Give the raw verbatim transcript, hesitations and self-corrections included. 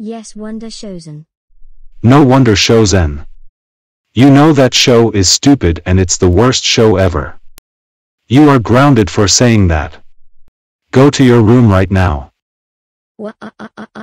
Yes, wonder Showzen. No wonder Showzen. You know that show is stupid and it's the worst show ever. You are grounded for saying that. Go to your room right now. Wha uh, uh, uh,